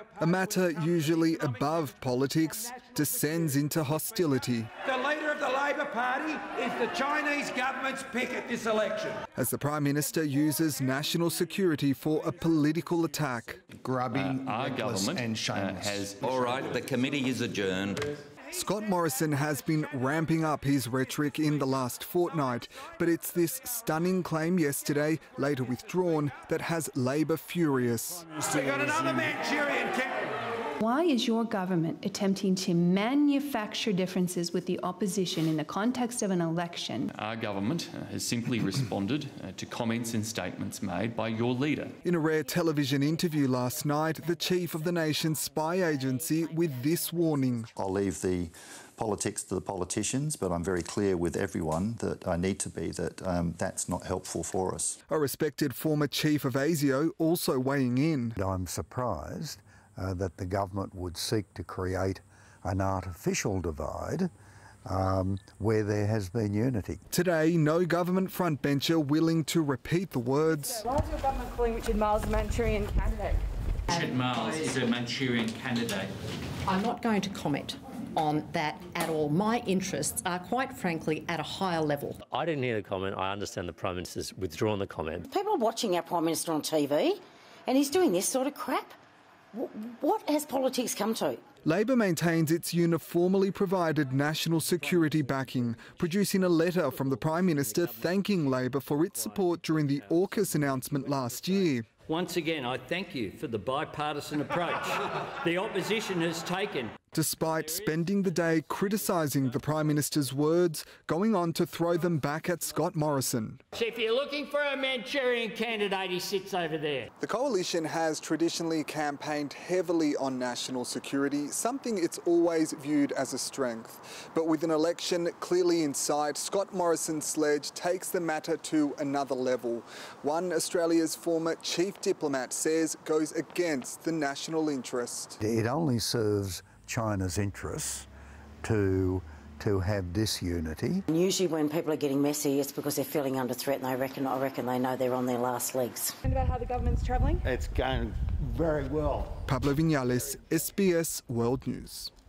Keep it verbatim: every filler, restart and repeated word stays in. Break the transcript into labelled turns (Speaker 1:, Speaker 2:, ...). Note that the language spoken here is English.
Speaker 1: A matter usually above politics descends into hostility.
Speaker 2: The leader of the Labor Party is the Chinese government's pick at this election.
Speaker 1: As the Prime Minister uses national security for a political attack.
Speaker 3: Grubbing,
Speaker 4: uh, our government
Speaker 3: and shameless.
Speaker 4: Uh, has...
Speaker 5: All right, the committee is adjourned.
Speaker 1: Scott Morrison has been ramping up his rhetoric in the last fortnight, but it's this stunning claim yesterday, later withdrawn, that has Labor furious.
Speaker 2: We got another Manchurian Candidate.
Speaker 6: Why is your government attempting to manufacture differences with the opposition in the context of an election?
Speaker 4: Our government has simply responded uh, to comments and statements made by your leader.
Speaker 1: In a rare television interview last night, the chief of the nation's spy agency with this warning.
Speaker 7: I'll leave the politics to the politicians, but I'm very clear with everyone that I need to be that um, that's not helpful for us.
Speaker 1: A respected former chief of ASIO also weighing in.
Speaker 8: I'm surprised Uh, that the government would seek to create an artificial divide um, where there has been unity.
Speaker 1: Today, no government frontbencher willing to repeat the words.
Speaker 9: Why is your government calling Richard Marles a Manchurian Candidate?
Speaker 10: Richard Marles is a Manchurian Candidate.
Speaker 11: I'm not going to comment on that at all. My interests are, quite frankly, at a higher level.
Speaker 12: I didn't hear the comment. I understand the Prime Minister's withdrawn the comment.
Speaker 13: People are watching our Prime Minister on T V and he's doing this sort of crap. What has politics come to?
Speaker 1: Labor maintains its uniformly provided national security backing, producing a letter from the Prime Minister thanking Labor for its support during the AUKUS announcement last year.
Speaker 14: Once again, I thank you for the bipartisan approach the opposition has taken.
Speaker 1: Despite spending the day criticising the Prime Minister's words, going on to throw them back at Scott Morrison.
Speaker 14: So if you're looking for a Manchurian Candidate, he sits over there.
Speaker 1: The coalition has traditionally campaigned heavily on national security, something it's always viewed as a strength. But with an election clearly in sight, Scott Morrison's sledge takes the matter to another level. One Australia's former chief diplomat says goes against the national interest.
Speaker 8: It only serves China's interests to to have disunity.
Speaker 13: Usually when people are getting messy, it's because they're feeling under threat and they reckon, I reckon they know they're on their last legs.
Speaker 9: And about how the government's travelling?
Speaker 3: It's going very well.
Speaker 1: Pablo Vinales, S B S World News.